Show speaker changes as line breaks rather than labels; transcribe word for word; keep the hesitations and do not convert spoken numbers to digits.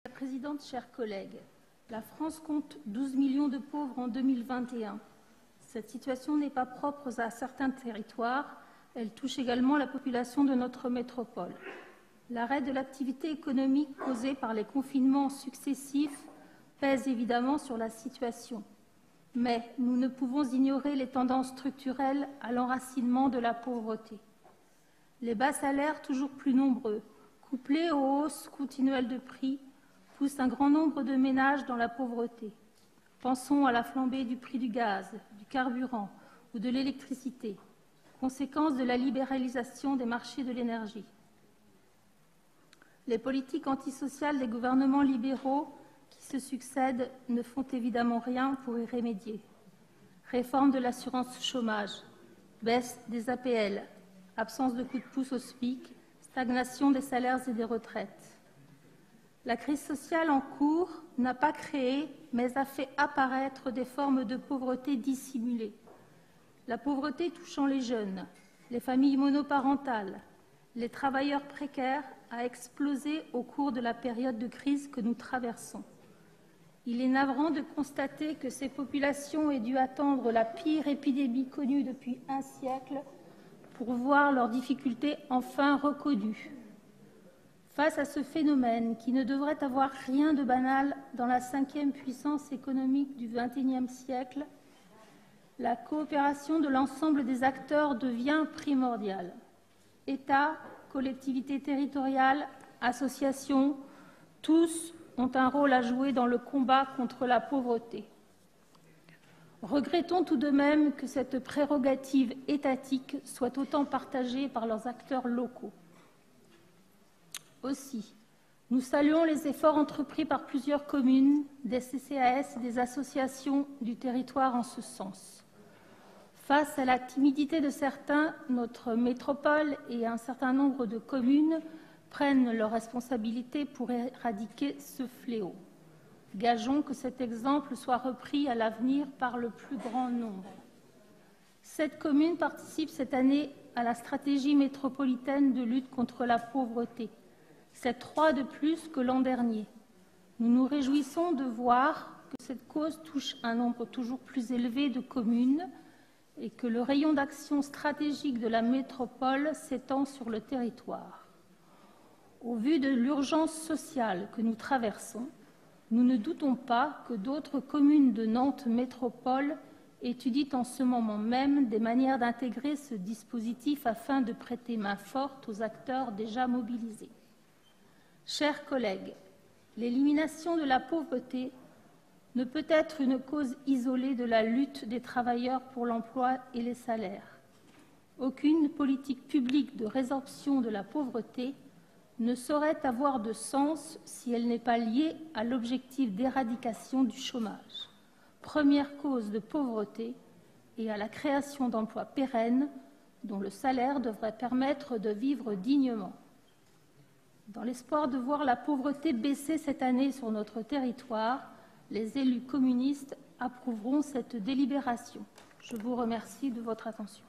Madame la Présidente, chers collègues, la France compte douze millions de pauvres en deux mille vingt et un. Cette situation n'est pas propre à certains territoires, elle touche également la population de notre métropole. L'arrêt de l'activité économique causé par les confinements successifs pèse évidemment sur la situation. Mais nous ne pouvons ignorer les tendances structurelles à l'enracinement de la pauvreté. Les bas salaires toujours plus nombreux, couplés aux hausses continuelles de prix, poussent un grand nombre de ménages dans la pauvreté. Pensons à la flambée du prix du gaz, du carburant ou de l'électricité, conséquence de la libéralisation des marchés de l'énergie. Les politiques antisociales des gouvernements libéraux qui se succèdent ne font évidemment rien pour y remédier. Réforme de l'assurance chômage, baisse des A P L, absence de coup de pouce au S M I C, stagnation des salaires et des retraites. La crise sociale en cours n'a pas créé, mais a fait apparaître des formes de pauvreté dissimulées. La pauvreté touchant les jeunes, les familles monoparentales, les travailleurs précaires a explosé au cours de la période de crise que nous traversons. Il est navrant de constater que ces populations aient dû attendre la pire épidémie connue depuis un siècle pour voir leurs difficultés enfin reconnues. Face à ce phénomène qui ne devrait avoir rien de banal dans la cinquième puissance économique du vingt et unième siècle, la coopération de l'ensemble des acteurs devient primordiale. État, collectivités territoriales, associations, tous ont un rôle à jouer dans le combat contre la pauvreté. Regrettons tout de même que cette prérogative étatique soit autant partagée par leurs acteurs locaux. Aussi, nous saluons les efforts entrepris par plusieurs communes, des C C A S et des associations du territoire en ce sens. Face à la timidité de certains, notre métropole et un certain nombre de communes prennent leurs responsabilités pour éradiquer ce fléau. Gageons que cet exemple soit repris à l'avenir par le plus grand nombre. Cette commune participe cette année à la stratégie métropolitaine de lutte contre la pauvreté. C'est trois de plus que l'an dernier. Nous nous réjouissons de voir que cette cause touche un nombre toujours plus élevé de communes et que le rayon d'action stratégique de la métropole s'étend sur le territoire. Au vu de l'urgence sociale que nous traversons, nous ne doutons pas que d'autres communes de Nantes Métropole étudient en ce moment même des manières d'intégrer ce dispositif afin de prêter main forte aux acteurs déjà mobilisés. Chers collègues, l'élimination de la pauvreté ne peut être une cause isolée de la lutte des travailleurs pour l'emploi et les salaires. Aucune politique publique de résorption de la pauvreté ne saurait avoir de sens si elle n'est pas liée à l'objectif d'éradication du chômage, première cause de pauvreté, et à la création d'emplois pérennes dont le salaire devrait permettre de vivre dignement. Dans l'espoir de voir la pauvreté baisser cette année sur notre territoire, les élus communistes approuveront cette délibération. Je vous remercie de votre attention.